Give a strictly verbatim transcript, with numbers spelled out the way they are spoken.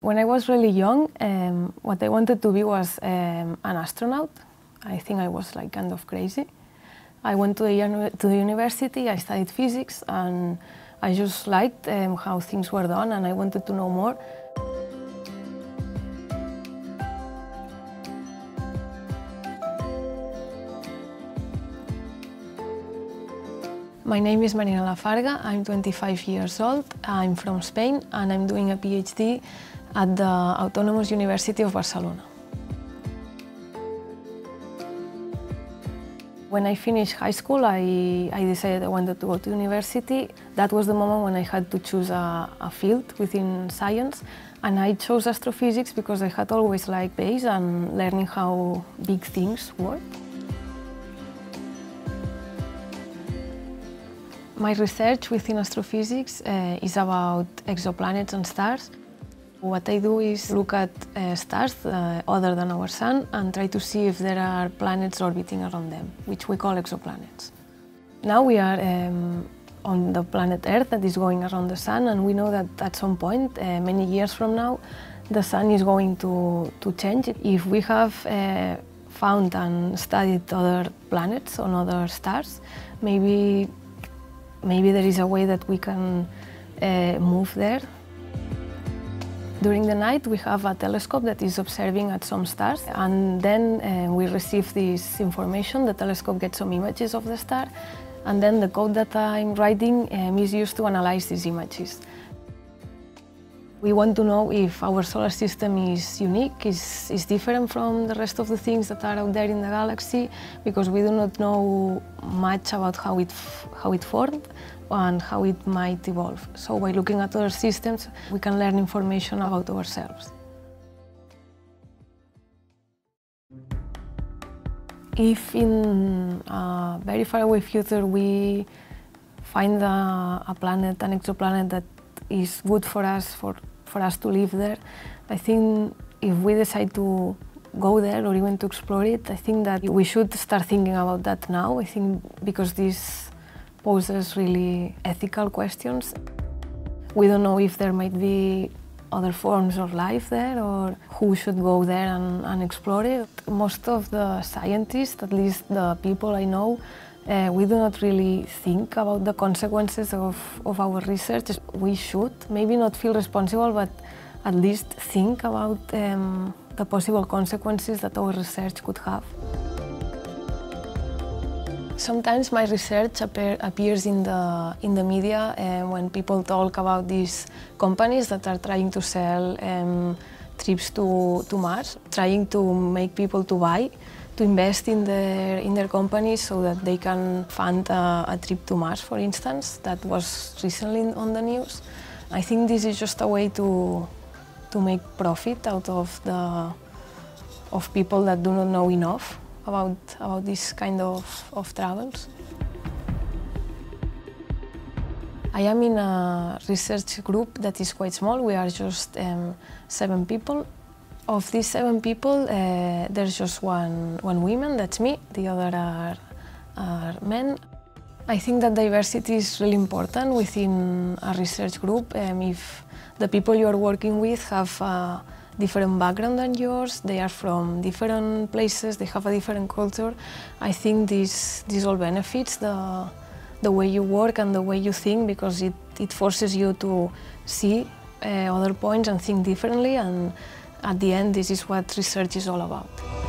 When I was really young, um, what I wanted to be was um, an astronaut. I think I was like kind of crazy. I went to the, to the university, I studied physics, and I just liked um, how things were done, and I wanted to know more. My name is Marina, I'm twenty-five years old, I'm from Spain, and I'm doing a PhD at the Autonomous University of Barcelona. When I finished high school, I, I decided I wanted to go to university. That was the moment when I had to choose a, a field within science, and I chose astrophysics because I had always liked space and learning how big things work. My research within astrophysics uh, is about exoplanets and stars. What I do is look at uh, stars uh, other than our Sun and try to see if there are planets orbiting around them, which we call exoplanets. Now we are um, on the planet Earth that is going around the Sun, and we know that at some point, uh, many years from now, the Sun is going to, to change. If we have uh, found and studied other planets on other stars, maybe Maybe there is a way that we can uh, move there. During the night, we have a telescope that is observing at some stars, and then uh, we receive this information. The telescope gets some images of the star, and then the code that I'm writing um, is used to analyze these images. We want to know if our solar system is unique, is, is different from the rest of the things that are out there in the galaxy, because we do not know much about how it, how it formed and how it might evolve. So by looking at other systems, we can learn information about ourselves. If in a very far away future we find a, a planet, an exoplanet that is good for us, for, for us to live there, I think if we decide to go there or even to explore it, I think that we should start thinking about that now. I think because this poses really ethical questions. We don't know if there might be other forms of life there, or who should go there and, and explore it. Most of the scientists, at least the people I know, Uh, we do not really think about the consequences of, of our research. We should maybe not feel responsible, but at least think about um, the possible consequences that our research could have. Sometimes my research appear, appears in the, in the media uh, when people talk about these companies that are trying to sell um, trips to, to Mars, trying to make people to buy, to invest in their, in their companies so that they can fund a, a trip to Mars, for instance. That was recently on the news. I think this is just a way to, to make profit out of, the, of people that do not know enough about, about this kind of, of travels. I am in a research group that is quite small. We are just um, seven people. Of these seven people, uh, there's just one, one woman, that's me. The other are, are men. I think that diversity is really important within a research group. Um, if the people you are working with have a different background than yours, they are from different places, they have a different culture, I think this, this all benefits the, the way you work and the way you think, because it, it forces you to see uh, other points and think differently. And at the end, this is what research is all about.